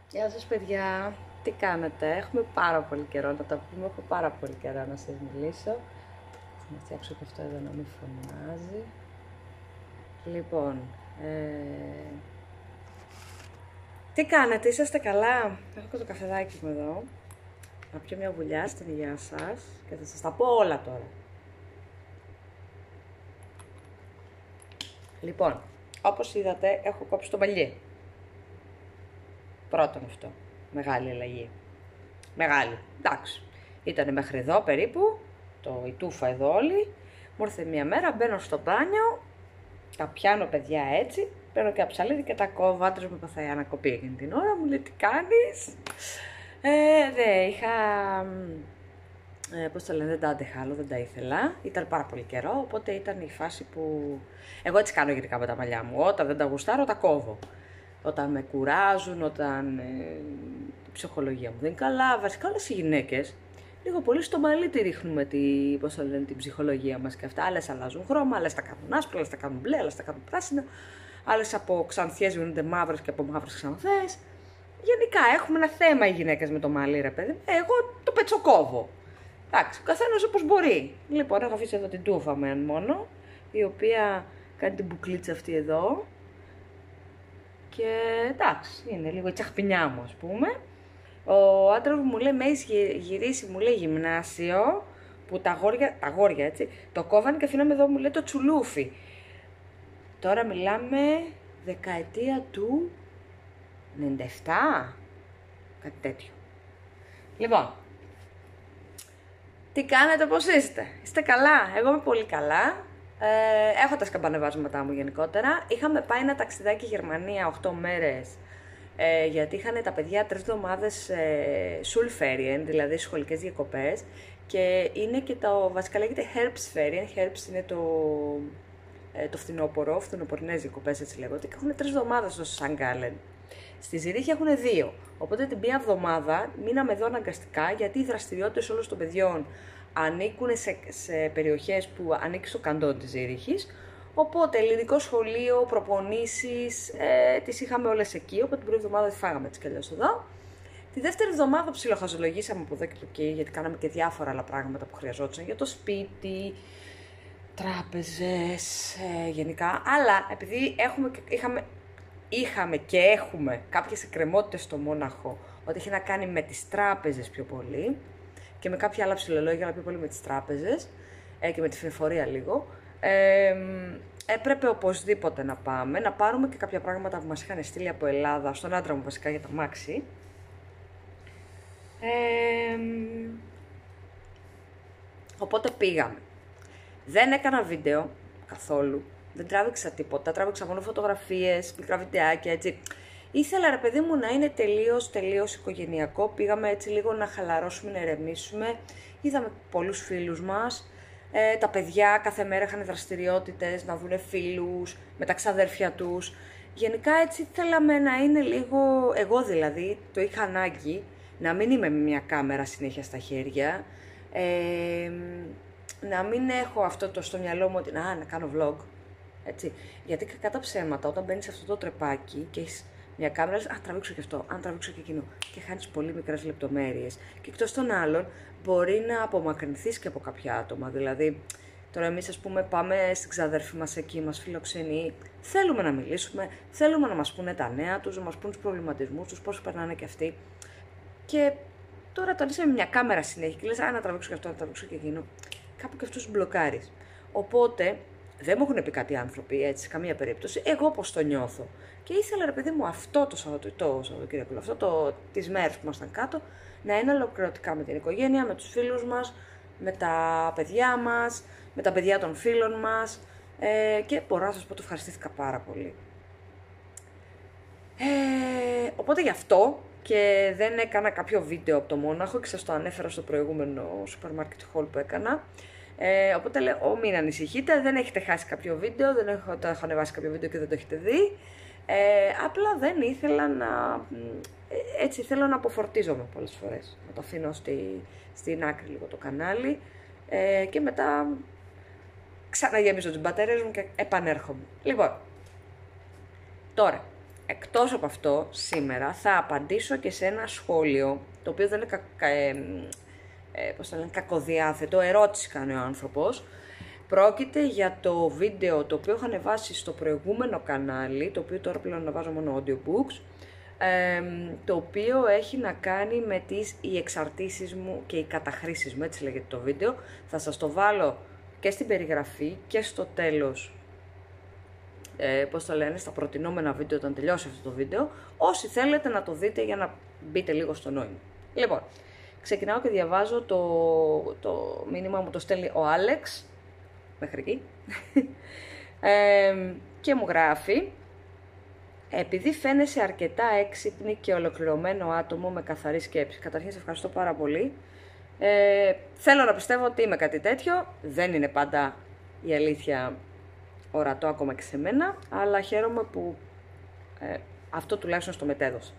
Γεια σας παιδιά, τι κάνετε, έχουμε πάρα πολύ καιρό να τα πούμε, έχω πάρα πολύ καιρό να σας μιλήσω. Να φτιάξω και αυτό εδώ να μην φωνάζει. Λοιπόν, τι κάνετε, είσαστε καλά? Έχω και το καφεδάκι μου εδώ. Να πιω μια βουλιά στην υγεία σας και θα σας τα πω όλα τώρα. Λοιπόν, όπως είδατε έχω κόψει το μαλλί. Πρώτον αυτό, μεγάλη αλλαγή. Μεγάλη, εντάξει. Ήτανε μέχρι εδώ περίπου, η τούφα εδώ όλη. Μου ήρθε μια μέρα, μπαίνω στο μπάνιο, τα πιάνω παιδιά έτσι, παίρνω και αψαλίδι και τα κόβω. Άντρας μου παθάει ανακοπή εκείνη την ώρα, μου λέει τι κάνεις. Είχα, πώς το λένε, δεν τα άντεχα άλλο, δεν τα ήθελα. Ήταν πάρα πολύ καιρό, οπότε ήταν η φάση που... Εγώ έτσι κάνω γενικά με τα μαλλιά μου, όταν δεν τα γουστάρω τα κόβω. Όταν με κουράζουν, όταν η ψυχολογία μου δεν είναι καλά, βασικά όλες οι γυναίκες, λίγο πολύ στο μαλλί τη ρίχνουμε την ψυχολογία μας και αυτά. Άλλες αλλάζουν χρώμα, άλλες τα κάνουν άσπρα, άλλες τα κάνουν μπλε, άλλες τα κάνουν πράσινα, άλλες από ξανθιές γίνονται μαύρες και από μαύρες ξανθές. Γενικά έχουμε ένα θέμα οι γυναίκες με το μαλλί, ρε παιδί. Εγώ το πετσοκόβω. Εντάξει, ο καθένας όπως μπορεί. Λοιπόν, έχω αφήσει εδώ την τούφα μόνο, η οποία κάνει την μπουκλίτσα αυτή εδώ. Και εντάξει, είναι λίγο η τσαχπινιά μου, ας πούμε. Ο άντρας μου λέει, με έχεις γυρίσει, μου λέει, γυμνάσιο, που τα αγόρια έτσι, το κόβανε και αφήναμε εδώ, μου λέει, το τσουλούφι. Τώρα μιλάμε δεκαετία του 97, κάτι τέτοιο. Λοιπόν, τι κάνετε, πώς είστε καλά? Εγώ είμαι πολύ καλά. Έχω τα σκαμπανεβάσματά μου γενικότερα. Είχαμε πάει ένα ταξιδάκι Γερμανία 8 μέρες, γιατί είχαν τα παιδιά 3 εβδομάδες Schulferien, δηλαδή σχολικές διακοπές, και είναι και το, βασικά λέγεται Herbstferien. Herbst είναι το φθινόπωρο, φθινοπορεινές διακοπές έτσι λέγονται, και έχουν 3 εβδομάδες στο Σανγκάλεν. Στη Ζηρίχη έχουν 2, οπότε την μία εβδομάδα μείναμε εδώ αναγκαστικά, γιατί οι δραστηριότητες όλων των παιδιών ανήκουν σε περιοχές που ανήκει στο καντόν της Ζήριχης. Οπότε ελληνικό σχολείο, προπονήσεις, τις είχαμε όλες εκεί. Οπότε την πρώτη εβδομάδα τη φάγαμε έτσι κι αλλιώς εδώ. Τη δεύτερη εβδομάδα ψιλοχαζολογήσαμε από εδώ και από εκεί, γιατί κάναμε και διάφορα άλλα πράγματα που χρειαζόταν για το σπίτι, τράπεζες, γενικά. Αλλά επειδή είχαμε και έχουμε κάποιες εκκρεμότητες στο Μόναχο, ότι έχει να κάνει με τις τράπεζες πιο πολύ, και με κάποια άλλα ψιλολόγια, αλλά πιο πολύ με τις τράπεζες και με τη φινεφορία λίγο. Έπρεπε οπωσδήποτε να πάμε, να πάρουμε και κάποια πράγματα που μας είχαν στείλει από Ελλάδα, στον άντρα μου βασικά για τα μάξι. Οπότε πήγαμε. Δεν έκανα βίντεο καθόλου, δεν τράβηξα τίποτα, τράβηξα μόνο φωτογραφίες, μικρά βιντεάκια έτσι. Ήθελα, ρε παιδί μου, να είναι τελείως οικογενειακό. Πήγαμε έτσι λίγο να χαλαρώσουμε, να ηρεμήσουμε. Είδαμε πολλούς φίλους μας. Τα παιδιά κάθε μέρα είχαν δραστηριότητες, να δουνε φίλους με τα ξαδέρφια τους. Γενικά έτσι θέλαμε να είναι λίγο, εγώ δηλαδή, το είχα ανάγκη, να μην είμαι με μια κάμερα συνέχεια στα χέρια. Να μην έχω αυτό το στο μυαλό μου ότι να κάνω vlog. Έτσι. Γιατί κατά ψέματα, όταν μπαίνεις σε αυτό το τρεπάκι και έχεις μια κάμερα, λες, τραβήξω και αυτό, τραβήξω και εκείνο. Και χάνεις πολύ μικρές λεπτομέρειες. Και εκτός των άλλων, μπορεί να απομακρυνθείς και από κάποια άτομα. Δηλαδή, τώρα εμείς, ας πούμε, πάμε στην ξαδέρφη μας εκεί, μας φιλοξενεί. Θέλουμε να μιλήσουμε, θέλουμε να μας πούνε τα νέα τους, να μας πούνε τους προβληματισμούς τους, πώς περνάνε και αυτοί. Και τώρα, όταν είσαι με μια κάμερα συνέχεια και λες, να τραβήξω και αυτό, να τραβήξω και εκείνο, κάπου και αυτούς μπλοκάρεις. Οπότε, δεν μου έχουν πει κάτι άνθρωποι έτσι, σε καμία περίπτωση. Εγώ πώς το νιώθω. Και ήθελα, ρε παιδί μου, αυτό το Σαββατοκύριακο, τις μέρες που ήμασταν κάτω, να είναι ολοκληρωτικά με την οικογένεια, με τους φίλους μας, με τα παιδιά μας, με τα παιδιά των φίλων μας. Και μπορώ να σας πω ότι ευχαριστήθηκα πάρα πολύ. Οπότε γι' αυτό και δεν έκανα κάποιο βίντεο από το Μόναχο και σας το ανέφερα στο προηγούμενο supermarket haul που έκανα. Οπότε λέω, μην ανησυχείτε, δεν έχετε χάσει κάποιο βίντεο, δεν έχω ανεβάσει κάποιο βίντεο και δεν το έχετε δει. Απλά δεν ήθελα να... Έτσι θέλω να αποφορτίζομαι πολλές φορές. Να το αφήνω στην άκρη λίγο το κανάλι και μετά ξαναγεμίζω τις μπαταρίες μου και επανέρχομαι. Λοιπόν, τώρα, εκτός από αυτό, σήμερα θα απαντήσω και σε ένα σχόλιο, το οποίο δεν είναι κακοδιάθετο, ερώτηση κάνει ο άνθρωπος. Πρόκειται για το βίντεο το οποίο είχα ανεβάσει στο προηγούμενο κανάλι, το οποίο τώρα πλέον ανεβάζω μόνο audiobooks, το οποίο έχει να κάνει με οι εξαρτήσεις μου και οι καταχρήσεις μου, έτσι λέγεται το βίντεο. Θα σας το βάλω και στην περιγραφή και στο τέλος, στα προτινόμενα βίντεο όταν τελειώσει αυτό το βίντεο, όσοι θέλετε να το δείτε για να μπείτε λίγο στο νόημα. Λοιπόν, ξεκινάω και διαβάζω το μήνυμα μου, το στέλνει ο Άλεξ, μέχρι εκεί, και μου γράφει: επειδή φαίνεσαι αρκετά έξυπνη και ολοκληρωμένο άτομο με καθαρή σκέψη. Καταρχήν, σε ευχαριστώ πάρα πολύ. Θέλω να πιστεύω ότι είμαι κάτι τέτοιο. Δεν είναι πάντα η αλήθεια ορατό ακόμα και σε μένα, αλλά χαίρομαι που αυτό τουλάχιστον στο μετέδωσα.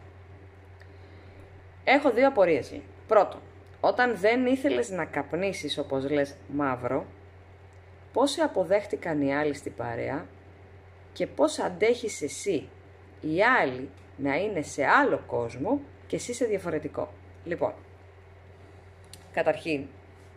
Έχω δύο απορίες. Πρώτον, όταν δεν ήθελες να καπνίσεις, όπως λες, μαύρο, πώς σε αποδέχτηκαν οι άλλοι στην παρέα και πώς αντέχεις εσύ οι άλλοι να είναι σε άλλο κόσμο και εσύ σε διαφορετικό. Λοιπόν, καταρχήν,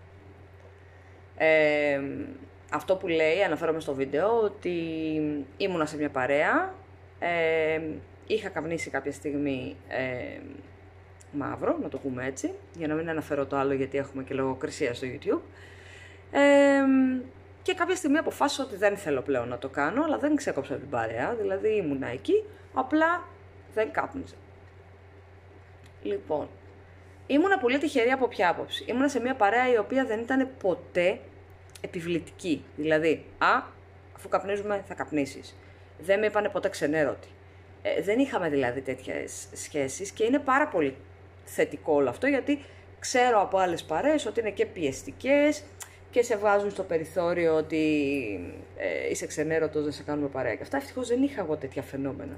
αυτό που λέει, αναφέρομαι στο βίντεο, ότι ήμουνα σε μια παρέα, είχα καπνίσει κάποια στιγμή μαύρο, να το πούμε έτσι, για να μην αναφέρω το άλλο γιατί έχουμε και λογοκρισία στο YouTube, και κάποια στιγμή αποφάσισα ότι δεν θέλω πλέον να το κάνω, αλλά δεν ξέκοψα την παρέα, δηλαδή ήμουνα εκεί, απλά δεν κάπνιζα. Λοιπόν, ήμουνα πολύ τυχερή από ποια άποψη? Ήμουνα σε μια παρέα η οποία δεν ήταν ποτέ επιβλητική. Δηλαδή, αφού καπνίζουμε θα καπνίσεις. Δεν με είπανε ποτέ ξενέρωτη. Δεν είχαμε δηλαδή τέτοιες σχέσεις και είναι πάρα πολύ θετικό όλο αυτό, γιατί ξέρω από άλλες παρέες ότι είναι και πιεστικές και σε βγάζουν στο περιθώριο ότι είσαι ξενέρωτος, δεν σε κάνουμε παρέα και αυτά. Ευτυχώς δεν είχα εγώ τέτοια φαινόμενα.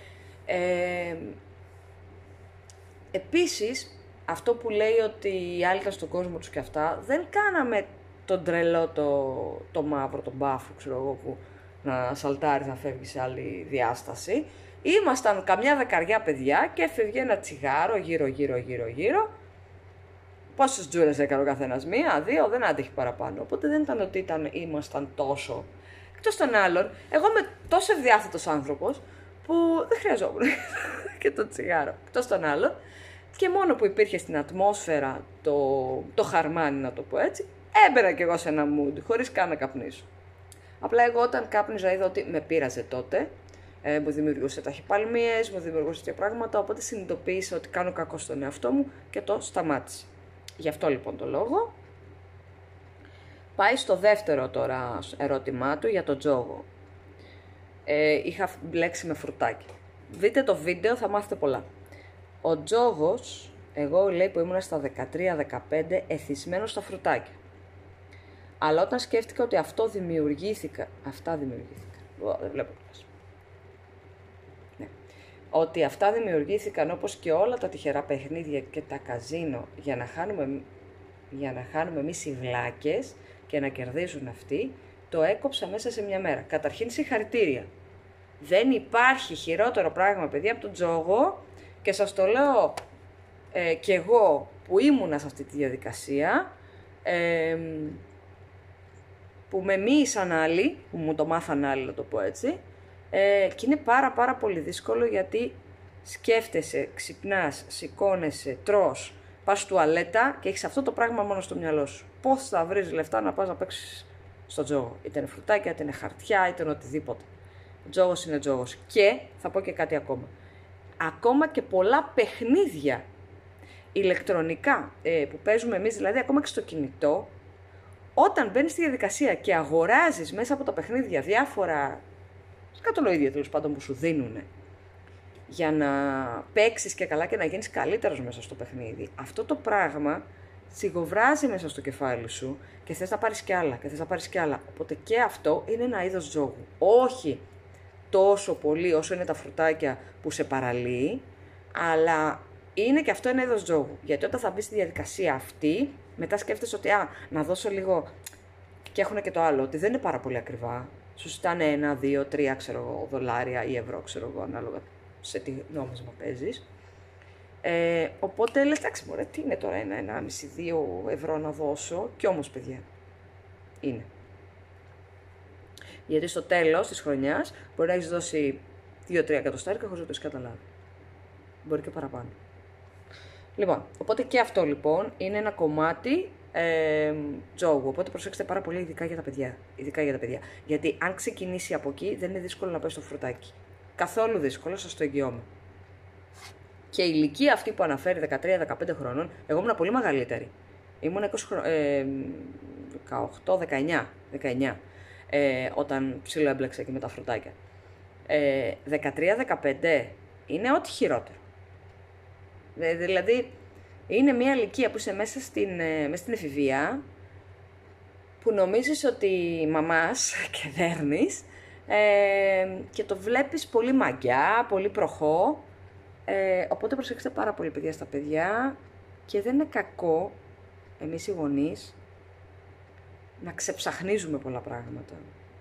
Επίσης, αυτό που λέει ότι οι άλλοι ήταν στον κόσμο τους και αυτά, δεν κάναμε τον τρελό το μαύρο, τον μπάφο, ξέρω εγώ, που να σαλτάρει, να φεύγει σε άλλη διάσταση. Ήμασταν καμιά δεκαριά παιδιά και έφευγε ένα τσιγάρο γύρω. Πόσες τζούρες έκανε ο καθένας? Μία, δύο, δεν άντεχε παραπάνω. Οπότε δεν ήταν ότι ήμασταν τόσο. Εκτός των άλλων, εγώ είμαι τόσο ευδιάθετος άνθρωπος που δεν χρειαζόμουν και το τσιγάρο. Εκτός των άλλων, και μόνο που υπήρχε στην ατμόσφαιρα το χαρμάνι, να το πω έτσι, έμπαινα κι εγώ σε ένα mood, χωρίς καν να καπνίσω. Απλά εγώ όταν κάπνιζα είδα ότι με πείραζε τότε, μου δημιουργούσε ταχυπαλμίες, μου δημιουργούσε τέτοια πράγματα, οπότε συνειδητοποίησα ότι κάνω κακό στον εαυτό μου και το σταμάτησα. Γι' αυτό λοιπόν το λόγο. Πάει στο δεύτερο τώρα ερώτημά του για τον τζόγο. Είχα μπλέξει με φρουτάκι. Δείτε το βίντεο, θα μάθετε πολλά. Ο τζόγος, εγώ λέει που ήμουν στα 13-15 εθισμένος στα φρουτάκια. Αλλά όταν σκέφτηκα ότι αυτά δημιουργήθηκαν. Δεν βλέπω πλάς. Ναι. Ότι αυτά δημιουργήθηκαν όπως και όλα τα τυχερά παιχνίδια και τα καζίνο για να χάνουμε εμείς οι βλάκες και να κερδίζουν αυτοί, το έκοψα μέσα σε μια μέρα. Καταρχήν συγχαρητήρια. Δεν υπάρχει χειρότερο πράγμα, παιδιά, από τον τζόγο, και σας το λέω κι εγώ που ήμουνα σε αυτή τη διαδικασία, που με μοίησαν άλλοι, που μου το μάθαν άλλοι, να το πω έτσι, και είναι πάρα πολύ δύσκολο, γιατί σκέφτεσαι, ξυπνάς, σηκώνεσαι, τρως, πας τουαλέτα και έχεις αυτό το πράγμα μόνο στο μυαλό σου. Πώς θα βρεις λεφτά να πας να παίξεις στο τζόγο? Είτε είναι φρουτάκια, είτε είναι χαρτιά, είτε είναι οτιδήποτε. Ο τζόγος είναι τζόγος. Και θα πω και κάτι ακόμα. Ακόμα και πολλά παιχνίδια ηλεκτρονικά που παίζουμε εμείς, δηλαδή ακόμα και στο κινητό, όταν μπαίνεις στη διαδικασία και αγοράζεις μέσα από τα παιχνίδια διάφορα σκατολοίδια τέλος πάντων που σου δίνουν για να παίξεις και καλά και να γίνεις καλύτερος μέσα στο παιχνίδι, αυτό το πράγμα σιγοβράζει μέσα στο κεφάλι σου και θες να πάρεις κι άλλα και θες να πάρεις κι άλλα. Οπότε και αυτό είναι ένα είδος τζόγου. Όχι τόσο πολύ όσο είναι τα φρουτάκια που σε παραλύει, αλλά είναι και αυτό ένα είδος τζόγου. Γιατί όταν θα μπεις στη διαδικασία αυτή, μετά σκέφτεσαι ότι να δώσω λίγο. Και έχουν και το άλλο, ότι δεν είναι πάρα πολύ ακριβά. Σου ζητάνε 1, 2, 3 $, ή ευρώ, ανάλογα σε τι νόμισμα παίζεις. Οπότε λες, εντάξει μωρέ, τι είναι τώρα 1,5-2 ευρώ να δώσω, κι όμως παιδιά, είναι. Γιατί στο τέλος της χρονιάς μπορεί να έχεις δώσει 2-3 εκατοστάρικα χωρίς να το έχεις καταλάβει. Μπορεί και παραπάνω. Λοιπόν, οπότε και αυτό λοιπόν είναι ένα κομμάτι τζόγου. Οπότε προσέξτε πάρα πολύ, ειδικά για τα παιδιά. Γιατί αν ξεκινήσει από εκεί, δεν είναι δύσκολο να πάει στο φρουτάκι. Καθόλου δύσκολο, σας το εγγυώμαι. Και η ηλικία αυτή που αναφέρει 13-15 χρόνων, εγώ ήμουν πολύ μεγαλύτερη. Ήμουν 18-19 όταν ψήλο έμπλεξα και με τα φρουτάκια. 13-15 είναι ό,τι χειρότερο. Δηλαδή, είναι μια ηλικία που είσαι μέσα στην εφηβεία, που νομίζεις ότι μαμάς και δέρνεις και το βλέπεις πολύ μαγιά, πολύ προχώ. Οπότε προσέξτε πάρα πολύ παιδιά στα παιδιά και δεν είναι κακό εμείς οι γονείς να ξεψαχνίζουμε πολλά πράγματα.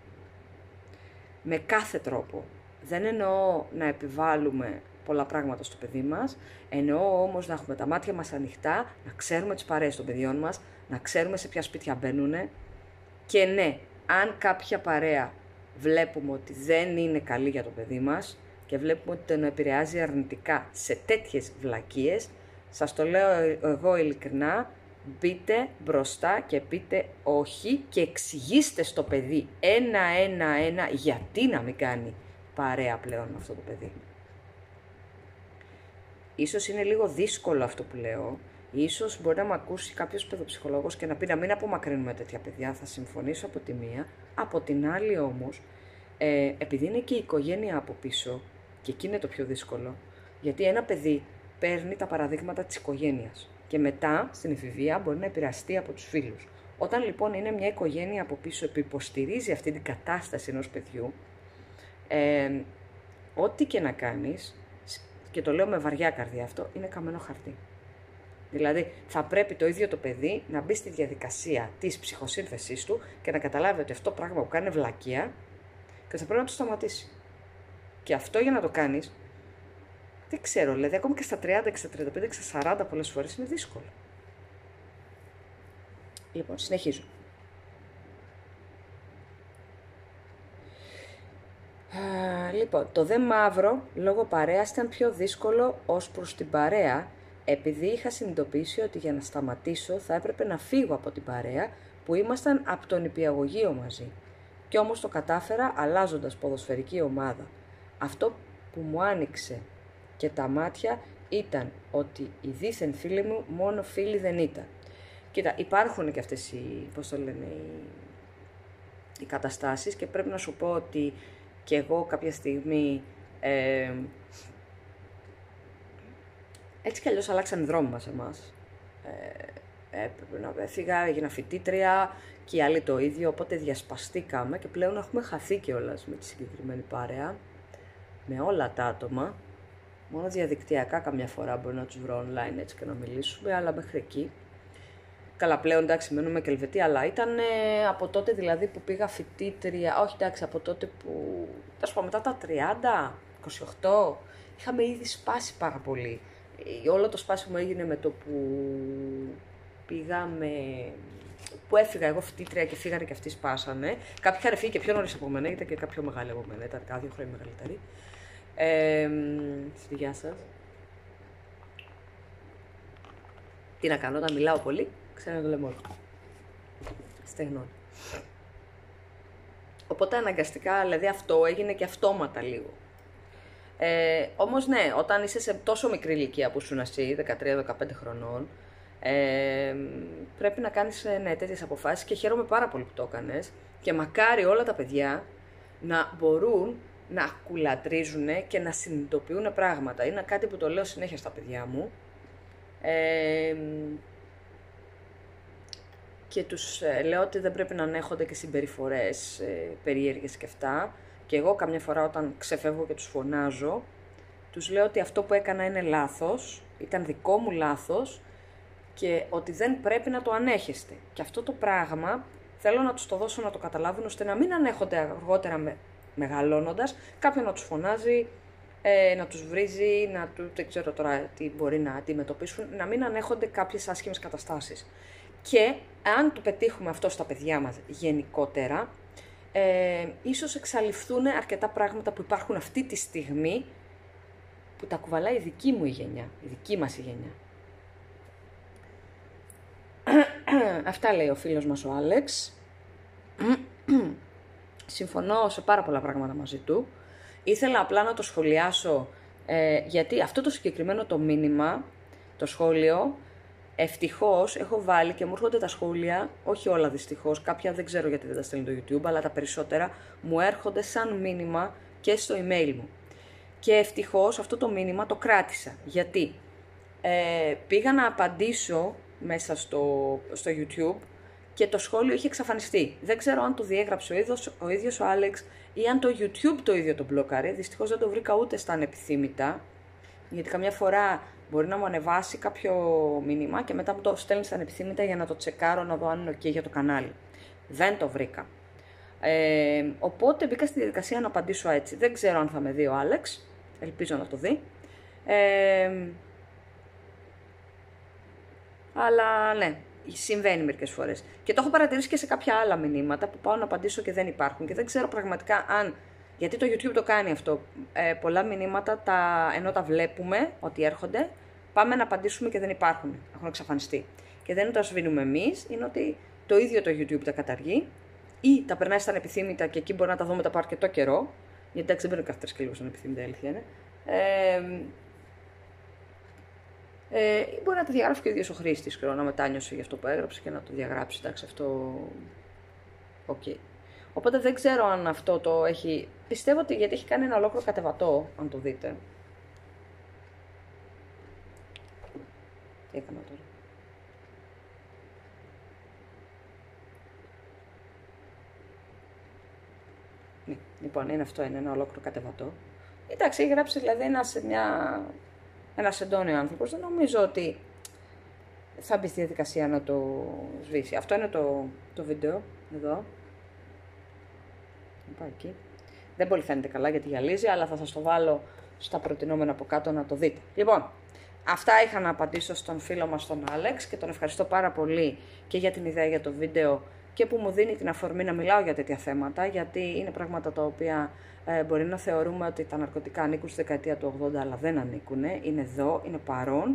Με κάθε τρόπο. Δεν εννοώ να επιβάλλουμε πολλά πράγματα στο παιδί μας, εννοώ όμως να έχουμε τα μάτια μας ανοιχτά, να ξέρουμε τις παρέες των παιδιών μας, να ξέρουμε σε ποια σπίτια μπαίνουνε και ναι, αν κάποια παρέα βλέπουμε ότι δεν είναι καλή για το παιδί μας και βλέπουμε ότι τον επηρεάζει αρνητικά σε τέτοιες βλακίες, σας το λέω εγώ ειλικρινά, μπείτε μπροστά και πείτε όχι και εξηγήστε στο παιδί ένα γιατί να μην κάνει παρέα πλέον με αυτό το παιδί. Ίσως είναι λίγο δύσκολο αυτό που λέω, ίσως μπορεί να με ακούσει κάποιος παιδοψυχολόγος και να πει να μην απομακρύνουμε τέτοια παιδιά, θα συμφωνήσω από τη μία, από την άλλη όμως, επειδή είναι και η οικογένεια από πίσω, και εκεί είναι το πιο δύσκολο, γιατί ένα παιδί παίρνει τα παραδείγματα της οικογένειας και μετά στην εφηβεία μπορεί να επηρεαστεί από τους φίλους. Όταν λοιπόν είναι μια οικογένεια από πίσω που υποστηρίζει αυτή την κατάσταση ενός παιδιού, ό,τι και να κάνεις, και το λέω με βαριά καρδιά αυτό, είναι καμένο χαρτί. Δηλαδή θα πρέπει το ίδιο το παιδί να μπει στη διαδικασία της ψυχοσύνθεσής του και να καταλάβει ότι αυτό το πράγμα που κάνει είναι βλακεία και θα πρέπει να το σταματήσει. Και αυτό για να το κάνεις, δεν ξέρω, δηλαδή ακόμα και στα 30, και στα 35, και στα 40 πολλές φορές είναι δύσκολο. Λοιπόν, συνεχίζω. Λοιπόν, το δε μαύρο λόγω παρέας ήταν πιο δύσκολο ως προς την παρέα, επειδή είχα συνειδητοποιήσει ότι για να σταματήσω θα έπρεπε να φύγω από την παρέα που ήμασταν από τον νηπιαγωγείο μαζί. Κι όμως το κατάφερα αλλάζοντας ποδοσφαιρική ομάδα. Αυτό που μου άνοιξε και τα μάτια ήταν ότι οι δίθεν φίλοι μου μόνο φίλοι δεν ήταν. Κοίτα, υπάρχουν και αυτές οι καταστάσεις και πρέπει να σου πω ότι και εγώ κάποια στιγμή έτσι κι αλλιώς αλλάξαν οι δρόμοι μας εμάς. Έπρεπε να έφυγα, έγινα φοιτήτρια και οι άλλοι το ίδιο, οπότε διασπαστήκαμε και πλέον έχουμε χαθεί κιόλας με τη συγκεκριμένη παρέα, με όλα τα άτομα. Μόνο διαδικτυακά καμιά φορά μπορεί να τους βρω online έτσι και να μιλήσουμε, αλλά μέχρι εκεί. Καλά, πλέον εντάξει, μένουμε και Ελβετία, αλλά ήταν από τότε δηλαδή που πήγα φοιτήτρια, όχι εντάξει, από τότε που, θα πω μετά τα 30, 28, είχαμε ήδη σπάσει πάρα πολύ. Όλο το σπάσιμο έγινε με το που πήγαμε, που έφυγα εγώ φοιτήτρια και φύγανε και αυτοί σπάσανε. Κάποιοι είχαν φύγει και πιο νωρίς από μένα, ήταν και κάποιο μεγάλο από μένα, ήταν 2 χρόνια μεγαλύτεροι. Γεια σας. Τι να κάνω, όταν μιλάω πολύ, ξέρω το λαιμό. Στεγνώνει. Οπότε αναγκαστικά, δηλαδή αυτό έγινε και αυτόματα λίγο. Όμως ναι, όταν είσαι σε τόσο μικρή ηλικία που ήσουν εσύ, 13-15 χρονών, πρέπει να κάνεις τέτοιες αποφάσεις και χαίρομαι πάρα πολύ που το έκανες και μακάρι όλα τα παιδιά να μπορούν να κουλατρίζουν και να συνειδητοποιούν πράγματα. Είναι κάτι που το λέω συνέχεια στα παιδιά μου. Και τους λέω ότι δεν πρέπει να ανέχονται και συμπεριφορές περίεργες και αυτά. Και εγώ καμιά φορά όταν ξεφεύγω και τους φωνάζω, τους λέω ότι αυτό που έκανα είναι λάθος, ήταν δικό μου λάθος και ότι δεν πρέπει να το ανέχεστε. Και αυτό το πράγμα θέλω να τους το δώσω να το καταλάβουν, ώστε να μην ανέχονται αργότερα μεγαλώνοντας κάποιον να τους φωνάζει να τους βρίζει, δεν ξέρω τώρα τι μπορεί να αντιμετωπίσουν, να μην ανέχονται κάποιες άσχημες καταστάσεις. Και αν το πετύχουμε αυτό στα παιδιά μας γενικότερα, ίσως εξαλειφθούν αρκετά πράγματα που υπάρχουν αυτή τη στιγμή, που τα κουβαλάει η δική μου η γενιά, η δική μας η γενιά. Αυτά λέει ο φίλος μας ο Άλεξ. Συμφωνώ σε πάρα πολλά πράγματα μαζί του. Ήθελα απλά να το σχολιάσω, γιατί αυτό το συγκεκριμένο το μήνυμα, το σχόλιο, ευτυχώς έχω βάλει και μου έρχονται τα σχόλια, όχι όλα δυστυχώς, κάποια δεν ξέρω γιατί δεν τα στέλνει το YouTube, αλλά τα περισσότερα μου έρχονται σαν μήνυμα και στο email μου. Και ευτυχώς αυτό το μήνυμα το κράτησα. Γιατί πήγα να απαντήσω μέσα στο YouTube και το σχόλιο είχε εξαφανιστεί. Δεν ξέρω αν το διέγραψε ο ίδιος ο Άλεξ ή αν το YouTube το ίδιο το μπλοκάρε. Δυστυχώς δεν το βρήκα ούτε στα ανεπιθύμητα, γιατί καμιά φορά μπορεί να μου ανεβάσει κάποιο μήνυμα και μετά μου το στέλνει στα ανεπιθύμητα για να το τσεκάρω, να δω αν είναι ok για το κανάλι. Δεν το βρήκα. Οπότε μπήκα στη διαδικασία να απαντήσω έτσι. Δεν ξέρω αν θα με δει ο Άλεξ. Ελπίζω να το δει. Αλλά ναι, συμβαίνει μερικές φορές. Και το έχω παρατηρήσει και σε κάποια άλλα μηνύματα που πάω να απαντήσω και δεν υπάρχουν. Και δεν ξέρω πραγματικά αν, γιατί το YouTube το κάνει αυτό. Πολλά μηνύματα, ενώ τα βλέπουμε ότι έρχονται, πάμε να απαντήσουμε και δεν υπάρχουν. Έχουν εξαφανιστεί. Και δεν είναι το σβήνουμε εμείς, είναι ότι το ίδιο το YouTube τα καταργεί ή τα περνάει στα ανεπιθύμητα και εκεί μπορεί να τα δούμε μετά από αρκετό καιρό. Γιατί εντάξει, δεν μπαίνουν κάθε 3 και λίγο στα ανεπιθύμητα, αλήθεια είναι. Μπορεί να το διαγράψει και ο ίδιος ο χρήστης, να μετάνιωσε για αυτό που έγραψε και να το διαγράψει. Εντάξει, αυτό. Okay. Οπότε δεν ξέρω αν αυτό το έχει. Πιστεύω ότι γιατί έχει κάνει ένα ολόκληρο κατεβατό, αν το δείτε. Τι έκανα τώρα. Ναι, λοιπόν, είναι αυτό, είναι ένα ολόκληρο κατεβατό. Εντάξει, έχει γράψει δηλαδή ένας εντόνιο άνθρωπος. Δεν νομίζω ότι θα μπει στη διαδικασία να το σβήσει. Αυτό είναι το βίντεο, εδώ. Πάω εκεί. Δεν πολύ φαίνεται καλά γιατί γυαλίζει, αλλά θα σας το βάλω στα προτινόμενα από κάτω να το δείτε. Λοιπόν, αυτά είχα να απαντήσω στον φίλο μας τον Άλεξ και τον ευχαριστώ πάρα πολύ και για την ιδέα για το βίντεο και που μου δίνει την αφορμή να μιλάω για τέτοια θέματα, γιατί είναι πράγματα τα οποία μπορεί να θεωρούμε ότι τα ναρκωτικά ανήκουν στη δεκαετία του 80, αλλά δεν ανήκουν. Είναι εδώ, είναι παρόν.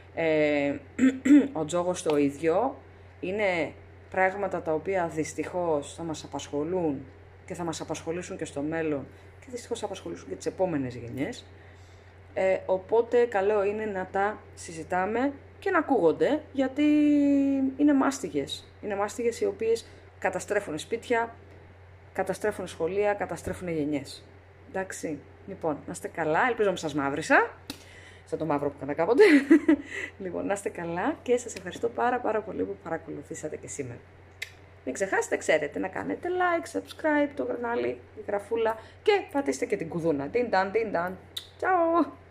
Ο τζόγος το ίδιο. Είναι πράγματα τα οποία δυστυχώς θα μας απασχολούν και θα μας απασχολήσουν και στο μέλλον και δυστυχώς θα απασχολήσουν και τις επόμενες γενιές. Οπότε καλό είναι να τα συζητάμε και να ακούγονται, γιατί είναι μάστιγες. Είναι μάστιγες οι οποίες καταστρέφουν σπίτια, καταστρέφουν σχολεία, καταστρέφουν γενιές. Εντάξει, λοιπόν, να είστε καλά, ελπίζω να σας μαύρισα, σαν το μαύρο που έκανα κάποτε. Λοιπόν, να είστε καλά και σας ευχαριστώ πάρα πολύ που παρακολουθήσατε και σήμερα. Μην ξεχάσετε, ξέρετε, να κάνετε like, subscribe το κανάλι, η γραφούλα και πατήστε και την κουδούνα. Τιν ταν, τιν ταν. Ciao!